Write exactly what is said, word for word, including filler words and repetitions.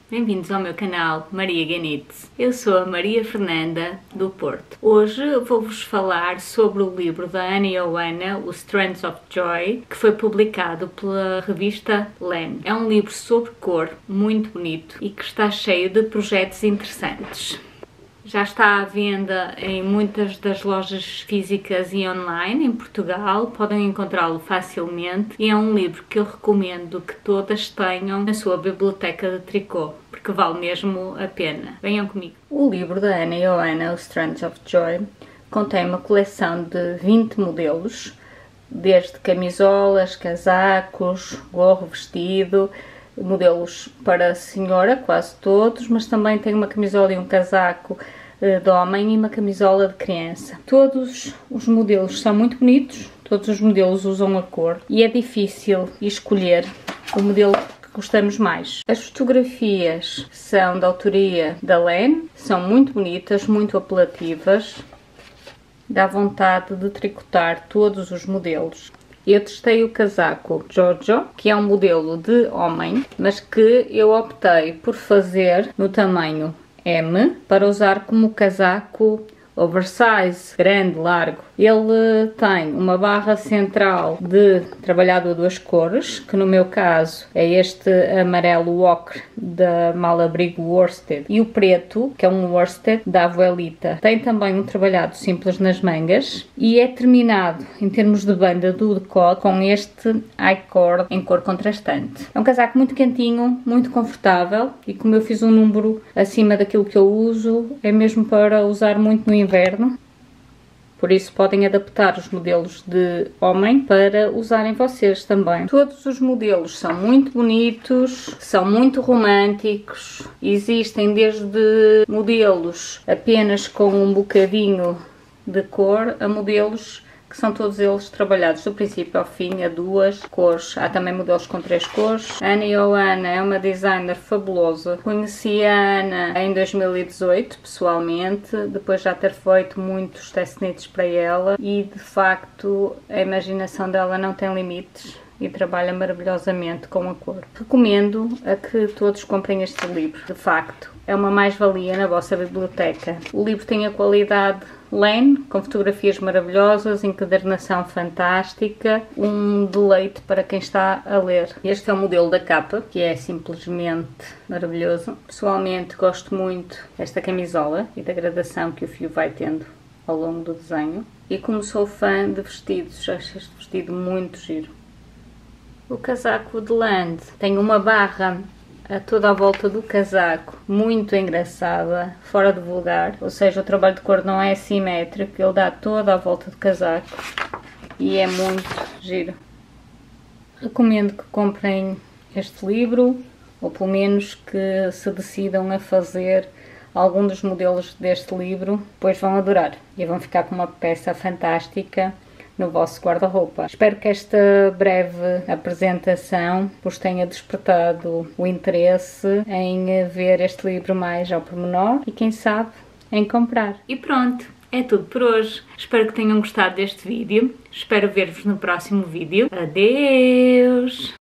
Bem-vindos ao meu canal Maria Ganites. Eu sou a Maria Fernanda do Porto. Hoje vou-vos falar sobre o livro da Ana Ioana, O Strands of Joy, que foi publicado pela revista Len. É um livro sobre cor, muito bonito e que está cheio de projetos interessantes. Já está à venda em muitas das lojas físicas e online em Portugal, podem encontrá-lo facilmente e é um livro que eu recomendo que todas tenham na sua biblioteca de tricô, porque vale mesmo a pena. Venham comigo. O livro da Ana Ioana, O Strands of Joy, contém uma coleção de vinte modelos, desde camisolas, casacos, gorro, vestido, modelos para a senhora, quase todos, mas também tem uma camisola e um casaco de homem e uma camisola de criança. Todos os modelos são muito bonitos, todos os modelos usam a cor e é difícil escolher o modelo que gostamos mais. As fotografias são da autoria da Len, são muito bonitas, muito apelativas, dá vontade de tricotar todos os modelos. Eu testei o casaco Jojo, que é um modelo de homem, mas que eu optei por fazer no tamanho M, para usar como casaco oversize, grande, largo. Ele tem uma barra central de trabalhado a duas cores, que no meu caso é este amarelo ocre da Malabrigo Worsted e o preto, que é um worsted da Abuelita. Tem também um trabalhado simples nas mangas e é terminado em termos de banda do decote com este I-cord em cor contrastante. É um casaco muito quentinho, muito confortável e como eu fiz um número acima daquilo que eu uso, é mesmo para usar muito no inverno. Por isso podem adaptar os modelos de homem para usarem vocês também. Todos os modelos são muito bonitos, são muito românticos. Existem desde modelos apenas com um bocadinho de cor a modelos que são todos eles trabalhados do princípio ao fim a duas cores. Há também modelos com três cores. A Ana Ioana é uma designer fabulosa. Conheci a Ana em dois mil e dezoito, pessoalmente, depois já ter feito muitos test knits para ela e, de facto, a imaginação dela não tem limites e trabalha maravilhosamente com a cor. Recomendo a que todos comprem este livro. De facto, é uma mais-valia na vossa biblioteca. O livro tem a qualidade Len, com fotografias maravilhosas, encadernação fantástica, um deleite para quem está a ler. Este é o modelo da capa, que é simplesmente maravilhoso. Pessoalmente gosto muito desta camisola e da gradação que o fio vai tendo ao longo do desenho. E como sou fã de vestidos, acho este vestido muito giro. O casaco de Land tem uma barra a toda a volta do casaco, muito engraçada, fora de vulgar, ou seja, o trabalho de cor não é simétrico, ele dá toda a volta do casaco e é muito giro. Recomendo que comprem este livro, ou pelo menos que se decidam a fazer algum dos modelos deste livro, pois vão adorar e vão ficar com uma peça fantástica no vosso guarda-roupa. Espero que esta breve apresentação vos tenha despertado o interesse em ver este livro mais ao pormenor e quem sabe em comprar. E pronto, é tudo por hoje. Espero que tenham gostado deste vídeo. Espero ver-vos no próximo vídeo. Adeus!